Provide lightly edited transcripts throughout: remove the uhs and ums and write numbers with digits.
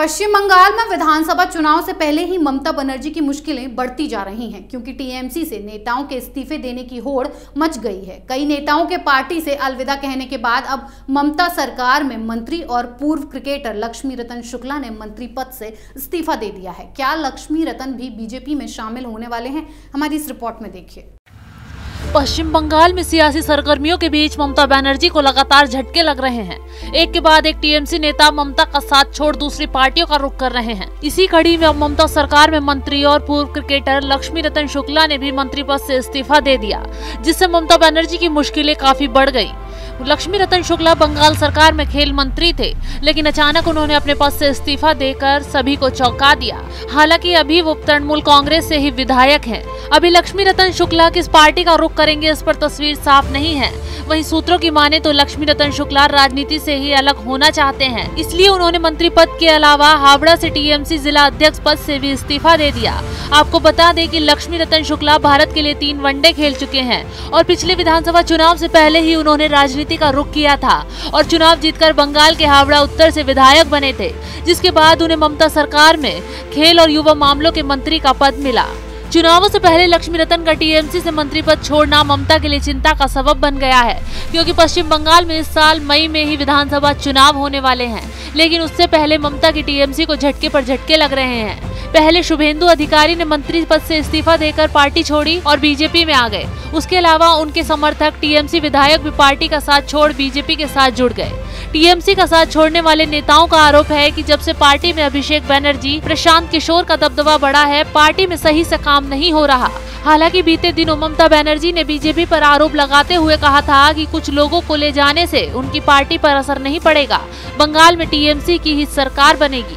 पश्चिम बंगाल में विधानसभा चुनाव से पहले ही ममता बनर्जी की मुश्किलें बढ़ती जा रही हैं, क्योंकि टीएमसी से नेताओं के इस्तीफे देने की होड़ मच गई है। कई नेताओं के पार्टी से अलविदा कहने के बाद अब ममता सरकार में मंत्री और पूर्व क्रिकेटर लक्ष्मी रतन शुक्ला ने मंत्री पद से इस्तीफा दे दिया है। क्या लक्ष्मी रतन भी बीजेपी में शामिल होने वाले हैं? हमारी इस रिपोर्ट में देखिए। पश्चिम बंगाल में सियासी सरगर्मियों के बीच ममता बनर्जी को लगातार झटके लग रहे हैं। एक के बाद एक टीएमसी नेता ममता का साथ छोड़ दूसरी पार्टियों का रुख कर रहे हैं। इसी कड़ी में अब ममता सरकार में मंत्री और पूर्व क्रिकेटर लक्ष्मी रतन शुक्ला ने भी मंत्री पद से इस्तीफा दे दिया, जिससे ममता बनर्जी की मुश्किलें काफी बढ़ गई। लक्ष्मी रतन शुक्ला बंगाल सरकार में खेल मंत्री थे, लेकिन अचानक उन्होंने अपने पद से इस्तीफा देकर सभी को चौंका दिया। हालांकि अभी वो तृणमूल कांग्रेस से ही विधायक हैं। अभी लक्ष्मी रतन शुक्ला किस पार्टी का रुख करेंगे, इस पर तस्वीर साफ नहीं है। वहीं सूत्रों की माने तो लक्ष्मी रतन शुक्ला राजनीति से ही अलग होना चाहते हैं, इसलिए उन्होंने मंत्री पद के अलावा हावड़ा से टीएमसी जिला अध्यक्ष पद से भी इस्तीफा दे दिया। आपको बता दें कि लक्ष्मी रतन शुक्ला भारत के लिए 3 वनडे खेल चुके हैं और पिछले विधानसभा चुनाव से पहले ही उन्होंने राजनीति का रुख किया था और चुनाव जीतकर बंगाल के हावड़ा उत्तर से विधायक बने थे, जिसके बाद उन्हें ममता सरकार में खेल और युवा मामलों के मंत्री का पद मिला। चुनावों से पहले लक्ष्मी रतन का टीएमसी से मंत्री पद छोड़ना ममता के लिए चिंता का सबब बन गया है, क्योंकि पश्चिम बंगाल में इस साल मई में ही विधानसभा चुनाव होने वाले हैं। लेकिन उससे पहले ममता की टीएमसी को झटके पर झटके लग रहे हैं। पहले शुभेंदु अधिकारी ने मंत्री पद से इस्तीफा देकर पार्टी छोड़ी और बीजेपी में आ गए। उसके अलावा उनके समर्थक टीएमसी विधायक भी पार्टी का साथ छोड़ बीजेपी के साथ जुड़ गए। टीएमसी का साथ छोड़ने वाले नेताओं का आरोप है कि जब से पार्टी में अभिषेक बनर्जी, प्रशांत किशोर का दबदबा बढ़ा है, पार्टी में सही से काम नहीं हो रहा। हालांकि बीते दिनों ममता बनर्जी ने बीजेपी पर आरोप लगाते हुए कहा था कि कुछ लोगों को ले जाने से उनकी पार्टी पर असर नहीं पड़ेगा, बंगाल में टीएमसी की ही सरकार बनेगी।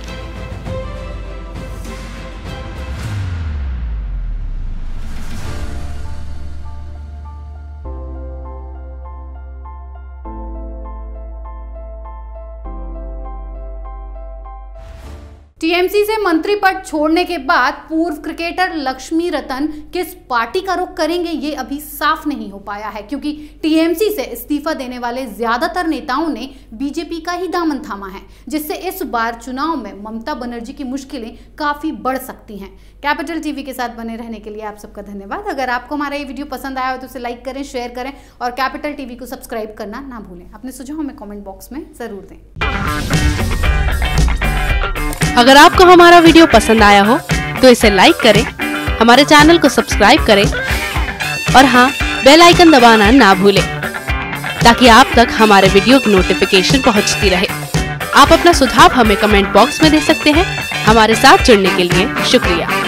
टीएमसी से मंत्री पद छोड़ने के बाद पूर्व क्रिकेटर लक्ष्मी रतन किस पार्टी का रुख करेंगे, ये अभी साफ नहीं हो पाया है, क्योंकि टीएमसी से इस्तीफा देने वाले ज्यादातर नेताओं ने बीजेपी का ही दामन थामा है, जिससे इस बार चुनाव में ममता बनर्जी की मुश्किलें काफी बढ़ सकती हैं। कैपिटल टीवी के साथ बने रहने के लिए आप सबका धन्यवाद। अगर आपको हमारा ये वीडियो पसंद आया हो तो उसे लाइक करें, शेयर करें और कैपिटल टीवी को सब्सक्राइब करना ना भूलें। अपने सुझाव हमें कमेंट बॉक्स में जरूर दें। अगर आपको हमारा वीडियो पसंद आया हो तो इसे लाइक करें, हमारे चैनल को सब्सक्राइब करें और हाँ, बेल आइकन दबाना ना भूलें, ताकि आप तक हमारे वीडियो की नोटिफिकेशन पहुंचती रहे। आप अपना सुझाव हमें कमेंट बॉक्स में दे सकते हैं। हमारे साथ जुड़ने के लिए शुक्रिया।